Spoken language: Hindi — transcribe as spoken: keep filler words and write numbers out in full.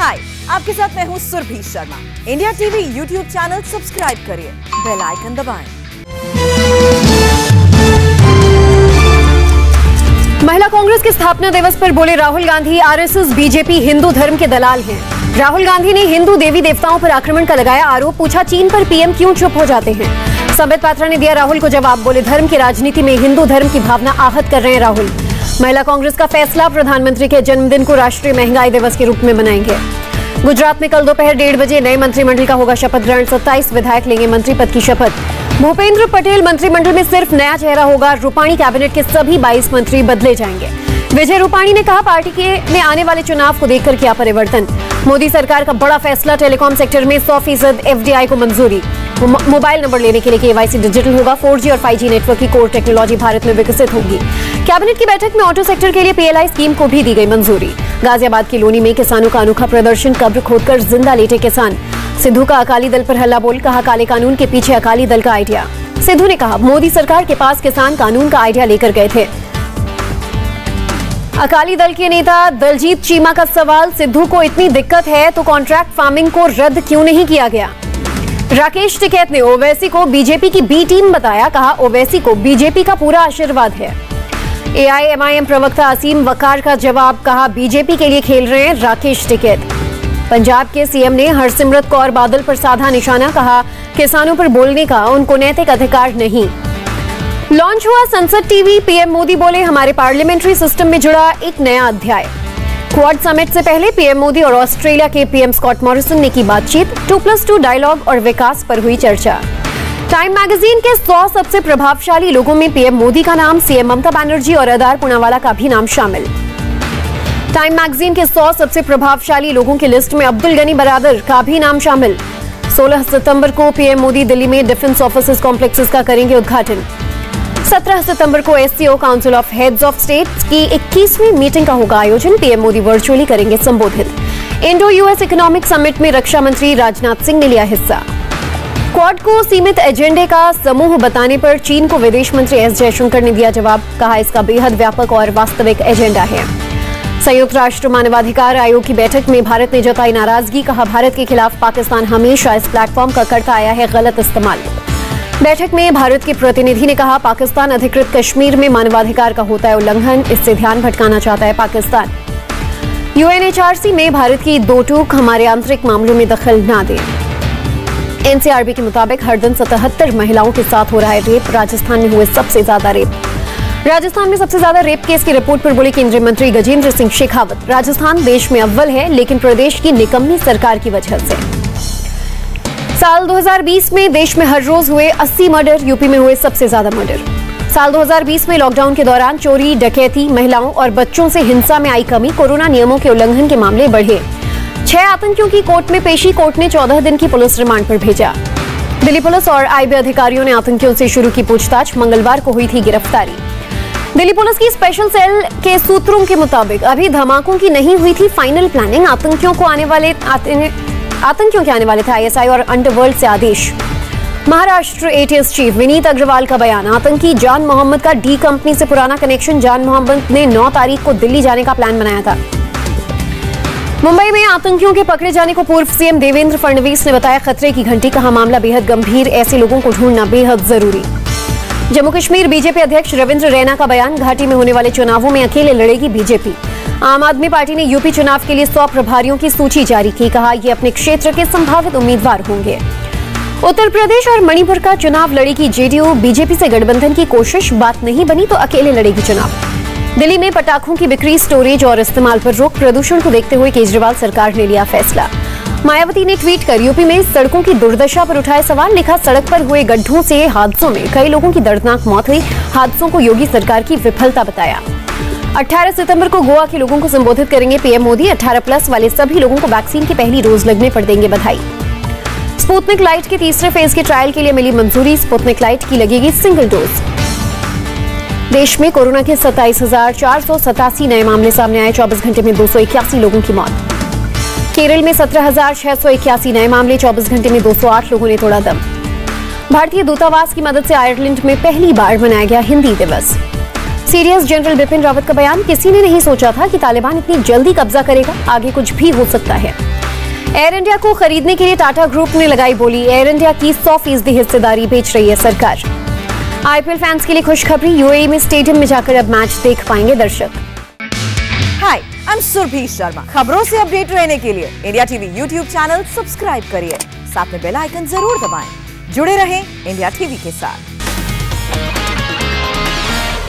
हाय, आपके साथ मैं हूँ Surabhi Sharma. India TV YouTube channel subscribe करिए, बेल आइकन दबाएं। महिला कांग्रेस के स्थापना दिवस पर बोले राहुल गांधी, आरएसएस बीजेपी हिंदू धर्म के दलाल हैं। राहुल गांधी ने हिंदू देवी देवताओं पर आक्रमण का लगाया आरोप, पूछा चीन पर पीएम क्यों चुप हो जाते हैं। संबित पात्रा ने दिया राहुल को जवाब, बोले धर्म की राजनीति में हिंदू धर्म की भावना आहत कर रहे हैं राहुल। महिला कांग्रेस का फैसला, प्रधानमंत्री के जन्मदिन को राष्ट्रीय महंगाई दिवस के रूप में मनाएंगे। गुजरात में कल दोपहर डेढ़ बजे नए मंत्रिमंडल का होगा शपथ ग्रहण, सत्ताईस विधायक लेंगे मंत्री पद की शपथ। भूपेंद्र पटेल मंत्रिमंडल में सिर्फ नया चेहरा होगा, रूपाणी कैबिनेट के सभी बाईस मंत्री बदले जाएंगे। विजय रूपाणी ने कहा पार्टी के ने आने वाले चुनाव को देखकर किया परिवर्तन। मोदी सरकार का बड़ा फैसला, टेलीकॉम सेक्टर में सौ फीसद एफडीआई को मंजूरी। मोबाइल नंबर लेने के लिए केवाईसी डिजिटल होगा, फोर जी और फाइव जी नेटवर्क की कोर टेक्नोलॉजी भारत में विकसित होगी। कैबिनेट की बैठक में ऑटो सेक्टर के लिए पीएलआई स्कीम को भी दी गई मंजूरी। गाजियाबाद की लोनी में किसानों का अनोखा प्रदर्शन, कब्र खोदकर जिंदा लेटे किसान। सिद्धू का अकाली दल पर हल्ला बोल, कहा काले कानून के पीछे अकाली दल का आइडिया। सिद्धू ने कहा मोदी सरकार के पास किसान कानून का आइडिया लेकर गए थे। अकाली दल के नेता दलजीत चीमा का सवाल, सिद्धू को इतनी दिक्कत है तो कॉन्ट्रैक्ट फार्मिंग को रद्द क्यों नहीं किया गया। राकेश टिकैत ने ओवैसी को बीजेपी की बी टीम बताया, कहा ओवैसी को बीजेपी का पूरा आशीर्वाद है। एआईएमआईएम प्रवक्ता असीम वकार का जवाब, कहा बीजेपी के लिए खेल रहे हैं राकेश टिकैत। पंजाब के सीएम ने हरसिमरत कौर बादल पर साधा निशाना, कहा किसानों पर बोलने का उनको नैतिक अधिकार नहीं। लॉन्च हुआ संसद टीवी, पीएम मोदी बोले हमारे पार्लियामेंट्री सिस्टम में जुड़ा एक नया अध्याय। क्वाड समिट से पहले पीएम मोदी और ऑस्ट्रेलिया के पीएम स्कॉट मॉरिसन ने की बातचीत, टू प्लस टू डायलॉग और विकास पर हुई चर्चा। टाइम मैगजीन के सौ सबसे प्रभावशाली लोगों में पीएम मोदी का नाम, सीएम ममता बनर्जी और अदार पूनावाला का भी नाम शामिल। टाइम मैगजीन के सौ सबसे प्रभावशाली लोगों की लिस्ट में अब्दुल गनी बरादर का भी नाम शामिल। सोलह सितंबर को पीएम मोदी दिल्ली में डिफेंस ऑफिसेज कॉम्प्लेक्सेस का करेंगे उद्घाटन। सत्रह सितंबर को SCO council of heads of states की इक्कीसवीं मीटिंग का होगा आयोजन, पीएम मोदी वर्चुअली करेंगे संबोधित। इंडो यूएस इकोनॉमिक समिट में रक्षा मंत्री राजनाथ सिंह ने लिया हिस्सा। क्वाड को सीमित एजेंडे का समूह बताने पर चीन को विदेश मंत्री एस जयशंकर ने दिया जवाब, कहा इसका बेहद व्यापक और वास्तविक एजेंडा है। संयुक्त राष्ट्र मानवाधिकार आयोग की बैठक में भारत ने जताई नाराजगी, कहा भारत के खिलाफ पाकिस्तान हमेशा इस प्लेटफॉर्म का करता आया है गलत इस्तेमाल। बैठक में भारत के प्रतिनिधि ने कहा पाकिस्तान अधिकृत कश्मीर में मानवाधिकार का होता है उल्लंघन, इससे ध्यान भटकाना चाहता है पाकिस्तान। यूएनएचआरसी में भारत की दो टूक, हमारे आंतरिक मामलों में दखल न दें। एनसीआरबी के मुताबिक हर दिन सतहत्तर महिलाओं के साथ हो रहा है रेप, राजस्थान में हुए सबसे ज्यादा रेप। राजस्थान में सबसे ज्यादा रेप केस की रिपोर्ट पर बोले केंद्रीय मंत्री गजेंद्र सिंह शेखावत, राजस्थान देश में अव्वल है लेकिन प्रदेश की निकम्मी सरकार की वजह से। साल दो हज़ार बीस में देश में हर रोज हुए अस्सी मर्डर, यूपी में हुए सबसे ज्यादा मर्डर। साल दो हज़ार बीस में लॉकडाउन के दौरान चोरी, डकैती, महिलाओं और बच्चों से हिंसा में आई कमी, कोरोना नियमों के उल्लंघन के मामले बढ़े। छह आतंकियों की कोर्ट में पेशी, कोर्ट ने चौदह दिन की पुलिस रिमांड पर भेजा। दिल्ली पुलिस और आईबी अधिकारियों ने आतंकियों से शुरू की पूछताछ, मंगलवार को हुई थी गिरफ्तारी। दिल्ली पुलिस की स्पेशल सेल के सूत्रों के मुताबिक अभी धमाकों की नहीं हुई थी फाइनल प्लानिंग, आतंकियों को आने वाले आते, आतंकियों के आने वाले थे आईएसआई और अंडरवर्ल्ड से आदेश। महाराष्ट्र एटीएस चीफ विनीत अग्रवाल का बयान, आतंकी जान मोहम्मद का डी कंपनी से पुराना कनेक्शन, जान मोहम्मद ने नौ तारीख को दिल्ली जाने का प्लान बनाया था। मुंबई में आतंकियों के पकड़े जाने को पूर्व सीएम देवेंद्र फडणवीस ने बताया खतरे की घंटी, कहा मामला बेहद गंभीर, ऐसे लोगों को ढूंढना बेहद जरूरी। जम्मू कश्मीर बीजेपी अध्यक्ष रविंद्र रैना का बयान, घाटी में होने वाले चुनावों में अकेले लड़ेगी बीजेपी। आम आदमी पार्टी ने यूपी चुनाव के लिए सौ प्रभारियों की सूची जारी की, कहा ये अपने क्षेत्र के संभावित उम्मीदवार होंगे। उत्तर प्रदेश और मणिपुर का चुनाव लड़ेगी जेडीयू, बीजेपी से गठबंधन की कोशिश, बात नहीं बनी तो अकेले लड़ेगी चुनाव। दिल्ली में पटाखों की बिक्री, स्टोरेज और इस्तेमाल पर रोक, प्रदूषण को देखते हुए केजरीवाल सरकार ने लिया फैसला। मायावती ने ट्वीट कर यूपी में सड़कों की दुर्दशा पर उठाए सवाल, लिखा सड़क पर हुए गड्ढों से हादसों में कई लोगों की दर्दनाक मौत हुई, हादसों को योगी सरकार की विफलता बताया। अठारह सितंबर को गोवा के लोगों को संबोधित करेंगे पीएम मोदी, अठारह प्लस वाले सभी लोगों को वैक्सीन की पहली डोज लगने पर देंगे बधाई। स्पुतनिक लाइट के तीसरे फेज के ट्रायल के लिए मिली मंजूरी, स्पुतनिक लाइट की लगेगी सिंगल डोज। देश में कोरोना के सत्ताईस हजार चार सौ सतासी नए मामले सामने आए, चौबीस घंटे में दो सौ इक्यासी लोगों की मौत। केरल में सत्रह हजार छह सौ इक्यासी नए मामले, चौबीस घंटे में दो सौ आठ लोगों ने तोड़ा दम। भारतीय दूतावास की मदद से आयरलैंड में पहली बार मनाया गया हिंदी दिवस। सीडीएस जनरल बिपिन रावत का बयान, किसी ने नहीं सोचा था कि तालिबान इतनी जल्दी कब्जा करेगा, आगे कुछ भी हो सकता है। एयर इंडिया को खरीदने के लिए टाटा ग्रुप ने लगाई बोली। एयर इंडिया की सौ फीसदी हिस्सेदारी बेच रही है सरकार। आईपीएल फैंस के लिए खुशखबरी, यूएई में स्टेडियम में जाकर अब मैच देख पाएंगे दर्शक। Hi, I am Surabhi Sharma. खबरों से अपडेट रहने के लिए India TV YouTube channel subscribe करिए, साथ में बेल आइकन जरूर दबाएं। जुड़े रहें इंडिया टीवी के साथ।